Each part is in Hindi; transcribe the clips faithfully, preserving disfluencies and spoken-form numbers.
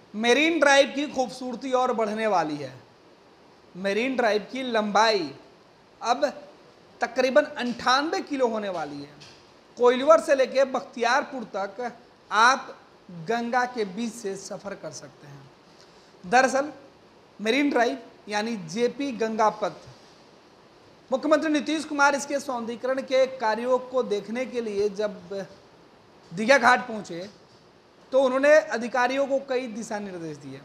मेरीन ड्राइव की खूबसूरती और बढ़ने वाली है। मेरीन ड्राइव की लंबाई अब तकरीबन अंठानवे किलो होने वाली है। कोइलवर से लेकर बख्तियारपुर तक आप गंगा के बीच से सफ़र कर सकते हैं। दरअसल मेरीन ड्राइव यानी जेपी गंगा पथ, मुख्यमंत्री नीतीश कुमार इसके सौंदर्यीकरण के कार्यों को देखने के लिए जब दीघा घाट पहुंचे तो उन्होंने अधिकारियों को कई दिशा निर्देश दिए।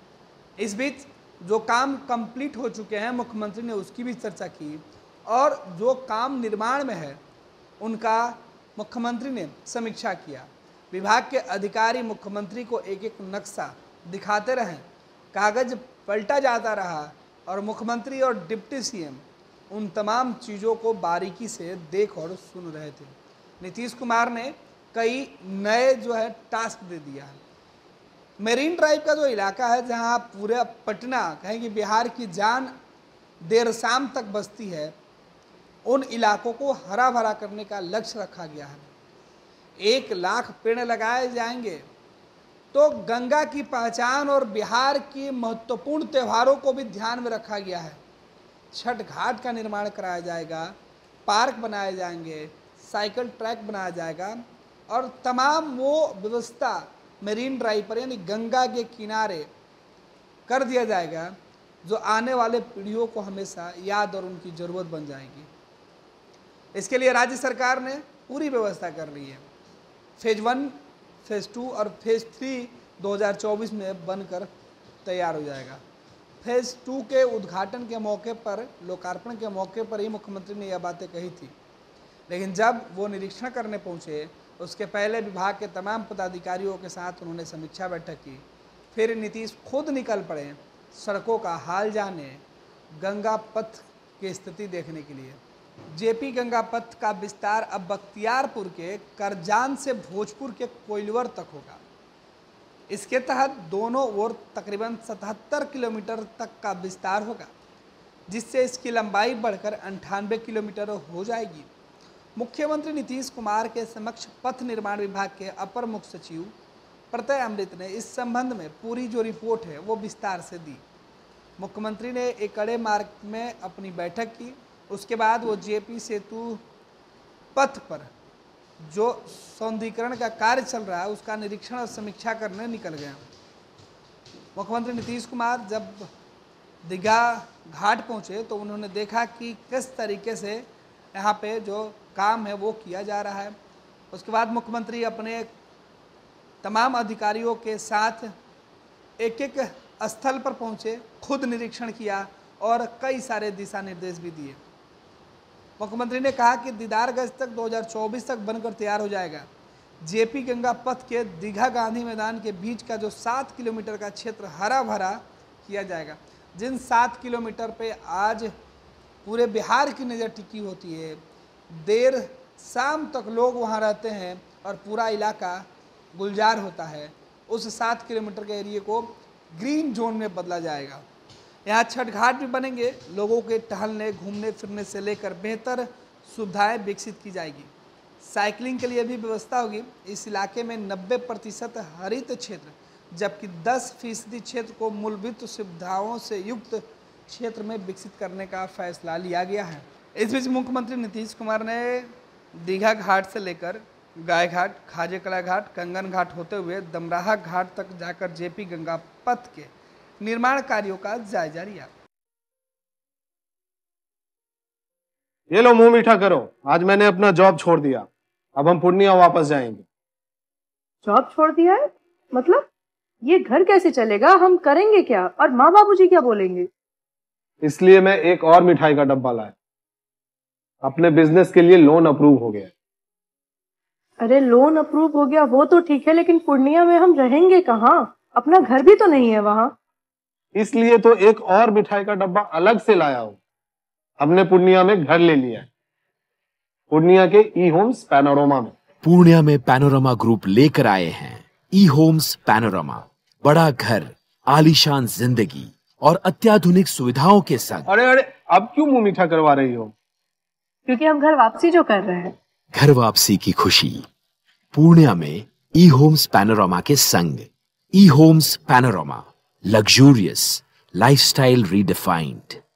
इस बीच जो काम कंप्लीट हो चुके हैं मुख्यमंत्री ने उसकी भी चर्चा की और जो काम निर्माण में है उनका मुख्यमंत्री ने समीक्षा किया। विभाग के अधिकारी मुख्यमंत्री को एक एक नक्शा दिखाते रहे, कागज पलटा जाता रहा और मुख्यमंत्री और डिप्टी सीएम उन तमाम चीज़ों को बारीकी से देख और सुन रहे थे। नीतीश कुमार ने कई नए जो है टास्क दे दिया है। मेरीन ड्राइव का जो इलाका है जहां पूरा पटना कहें कि बिहार की जान देर शाम तक बसती है, उन इलाकों को हरा भरा करने का लक्ष्य रखा गया है। एक लाख पेड़ लगाए जाएंगे तो गंगा की पहचान और बिहार की महत्वपूर्ण त्योहारों को भी ध्यान में रखा गया है। छठ घाट का निर्माण कराया जाएगा, पार्क बनाए जाएंगे, साइकिल ट्रैक बनाया जाएगा और तमाम वो व्यवस्था मेरीन ड्राइव पर यानी गंगा के किनारे कर दिया जाएगा जो आने वाले पीढ़ियों को हमेशा याद और उनकी ज़रूरत बन जाएगी। इसके लिए राज्य सरकार ने पूरी व्यवस्था कर ली है। फेज वन, फेज टू और फेज थ्री दो हज़ार चौबीस में बनकर तैयार हो जाएगा। फेज टू के उद्घाटन के मौके पर, लोकार्पण के मौके पर ही मुख्यमंत्री ने यह बातें कही थी, लेकिन जब वो निरीक्षण करने पहुंचे उसके पहले विभाग के तमाम पदाधिकारियों के साथ उन्होंने समीक्षा बैठक की। फिर नीतीश खुद निकल पड़े सड़कों का हाल जाने, गंगा पथ की स्थिति देखने के लिए। जेपी गंगा पथ का विस्तार अब बख्तियारपुर के करजान से भोजपुर के कोइलवर तक होगा। इसके तहत दोनों ओर तकरीबन सतहत्तर किलोमीटर तक का विस्तार होगा, जिससे इसकी लंबाई बढ़कर अंठानवे किलोमीटर हो जाएगी। मुख्यमंत्री नीतीश कुमार के समक्ष पथ निर्माण विभाग के अपर मुख्य सचिव प्रत्यय अमृत ने इस संबंध में पूरी जो रिपोर्ट है वो विस्तार से दी। मुख्यमंत्री ने एक कड़े मार्ग में अपनी बैठक की। उसके बाद वो जेपी सेतु पथ पर जो सौंदर्यीकरण का कार्य चल रहा है उसका निरीक्षण और समीक्षा करने निकल गया। मुख्यमंत्री नीतीश कुमार जब दीघा घाट पहुंचे तो उन्होंने देखा कि किस तरीके से यहाँ पे जो काम है वो किया जा रहा है। उसके बाद मुख्यमंत्री अपने तमाम अधिकारियों के साथ एक एक स्थल पर पहुंचे, खुद निरीक्षण किया और कई सारे दिशा निर्देश भी दिए। मुख्यमंत्री ने कहा कि दीदारगंज तक दो हज़ार चौबीस तक बनकर तैयार हो जाएगा। जेपी गंगा पथ के दीघा गांधी मैदान के बीच का जो सात किलोमीटर का क्षेत्र हरा भरा किया जाएगा। जिन सात किलोमीटर पे आज पूरे बिहार की नज़र टिकी होती है, देर शाम तक लोग वहाँ रहते हैं और पूरा इलाका गुलजार होता है, उस सात किलोमीटर के एरिए को ग्रीन जोन में बदला जाएगा। यहाँ छठ घाट भी बनेंगे। लोगों के टहलने, घूमने फिरने से लेकर बेहतर सुविधाएं विकसित की जाएगी। साइकिलिंग के लिए भी व्यवस्था होगी। इस इलाके में नब्बे प्रतिशत हरित क्षेत्र जबकि दस फीसदी क्षेत्र को मूलभूत सुविधाओं से युक्त क्षेत्र में विकसित करने का फैसला लिया गया है। इस बीच मुख्यमंत्री नीतीश कुमार ने दीघा घाट से लेकर गाय घाट, खाजे कला घाट, कंगन घाट होते हुए दमराहा घाट तक जाकर जेपी गंगा पथ के निर्माण कार्यों का जायजा लिया। ये लो मुंह मीठा करो, आज मैंने अपना जॉब छोड़ दिया, अब हम पूर्णिया वापस जाएंगे। जॉब छोड़ दिया है? मतलब ये घर कैसे चलेगा? हम करेंगे क्या और माँ बाबूजी क्या बोलेंगे? इसलिए मैं एक और मिठाई का डब्बा लाया। अपने बिजनेस के लिए लोन अप्रूव हो गया। अरे लोन अप्रूव हो गया वो तो ठीक है, लेकिन पूर्णिया में हम रहेंगे कहाँ? अपना घर भी तो नहीं है वहाँ। इसलिए तो एक और मिठाई का डब्बा अलग से लाया हूं। हमने पूर्णिया में घर ले लिया है, पूर्णिया के ई होम्स पैनोरमा में। पूर्णिया में पैनोरमा ग्रुप लेकर आए हैं ई होम्स पैनोरमा। बड़ा घर, आलीशान जिंदगी और अत्याधुनिक सुविधाओं के संग। अरे अरे अब क्यों मुंह मीठा करवा रही हो? क्योंकि हम घर वापसी जो कर रहे हैं। घर वापसी की खुशी पूर्णिया में ई होम्स पैनोरमा के संग। E-Homes Panorama. Luxurious. Lifestyle redefined.